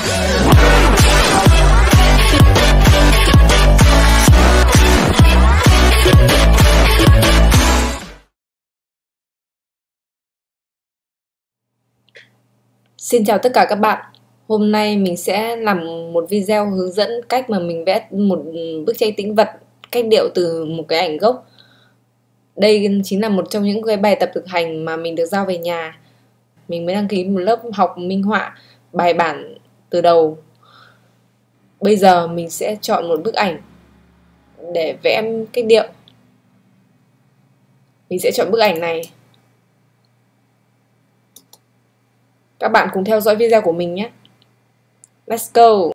Xin chào tất cả các bạn. Hôm nay mình sẽ làm một video hướng dẫn cách mà mình vẽ một bức tranh tĩnh vật cách điệu từ một cái ảnh gốc. Đây chính là một trong những cái bài tập thực hành mà mình được giao về nhà. Mình mới đăng ký một lớp học minh họa bài bản từ đầu. Bây giờ mình sẽ chọn một bức ảnh để vẽ cách điệu. Mình sẽ chọn bức ảnh này. Các bạn cùng theo dõi video của mình nhé. Let's go!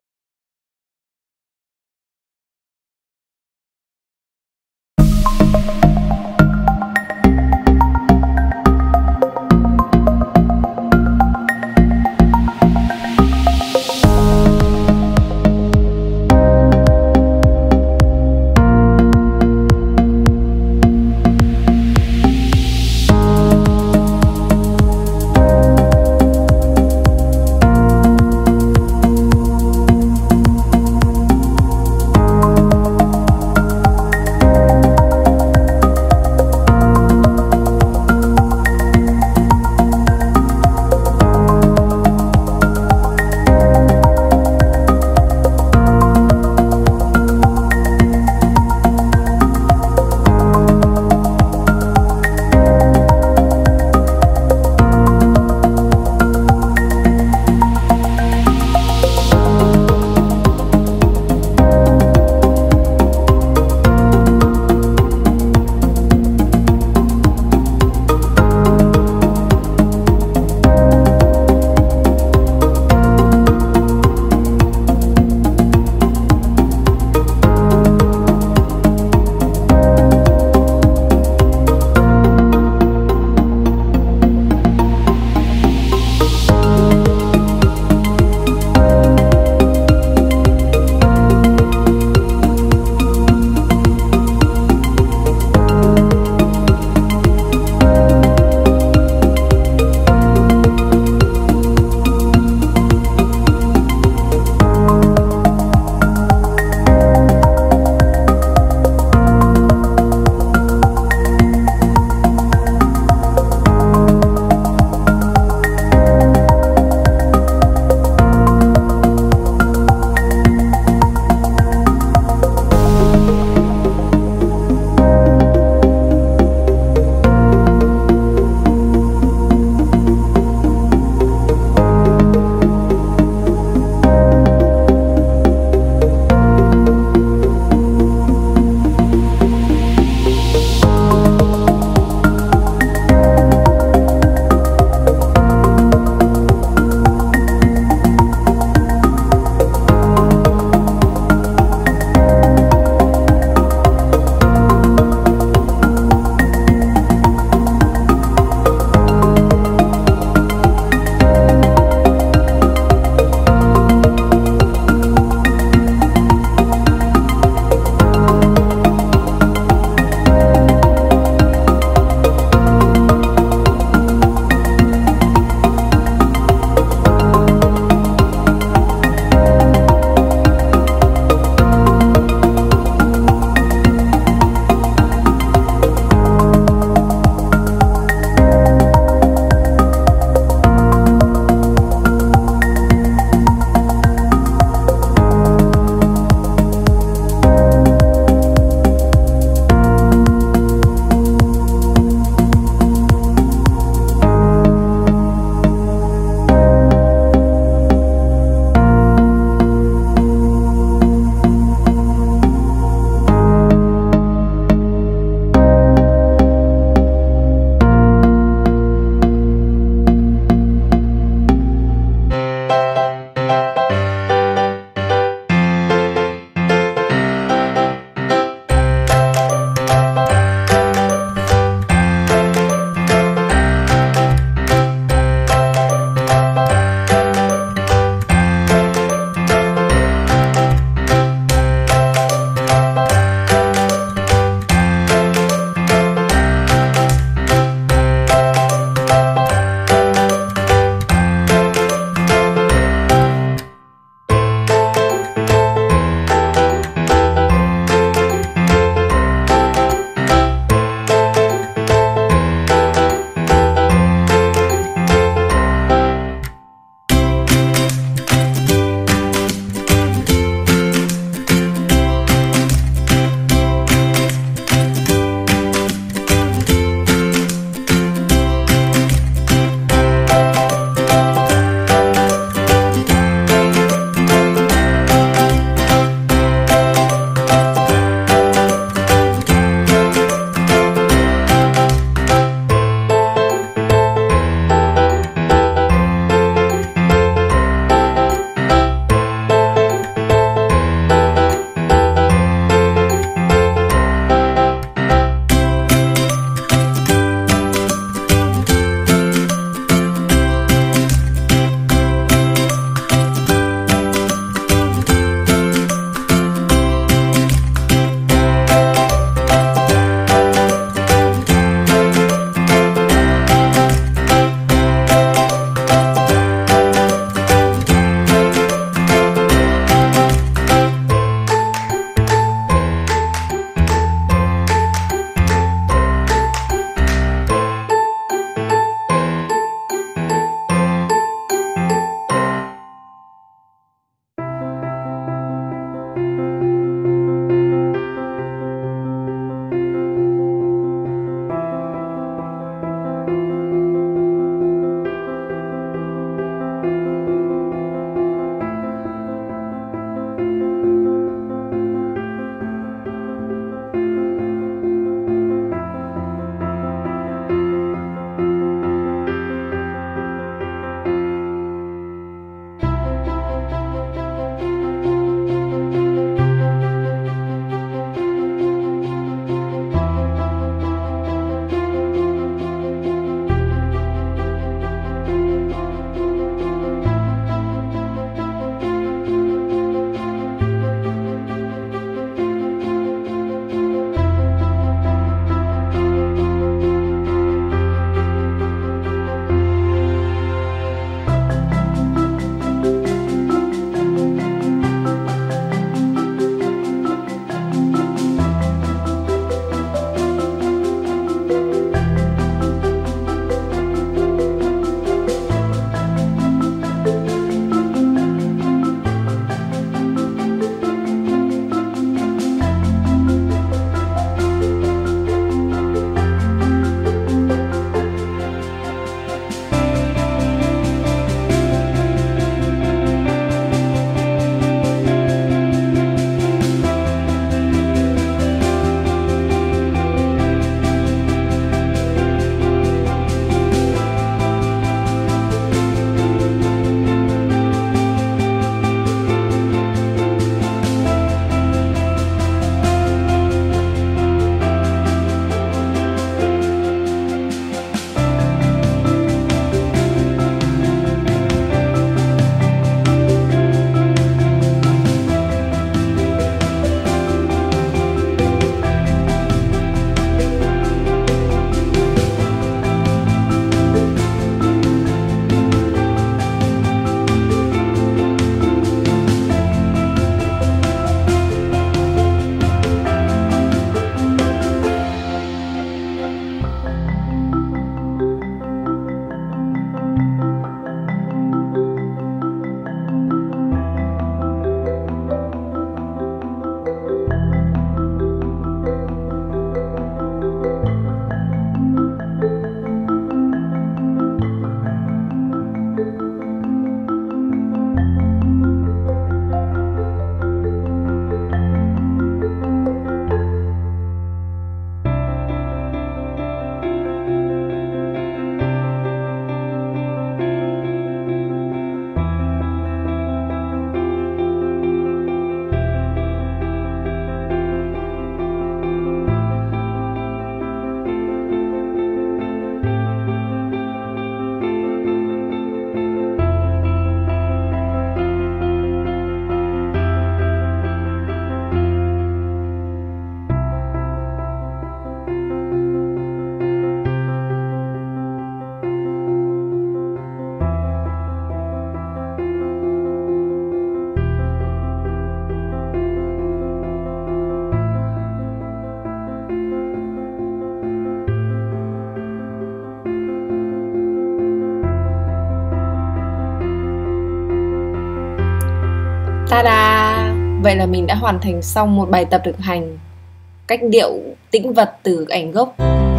Ta-da! Vậy là mình đã hoàn thành xong một bài tập thực hành cách điệu tĩnh vật từ ảnh gốc.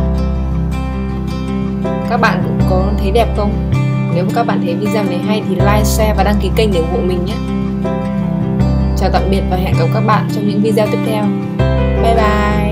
Các bạn cũng có thấy đẹp không? Nếu các bạn thấy video này hay thì like, share và đăng ký kênh để ủng hộ mình nhé. Chào tạm biệt và hẹn gặp các bạn trong những video tiếp theo. Bye bye!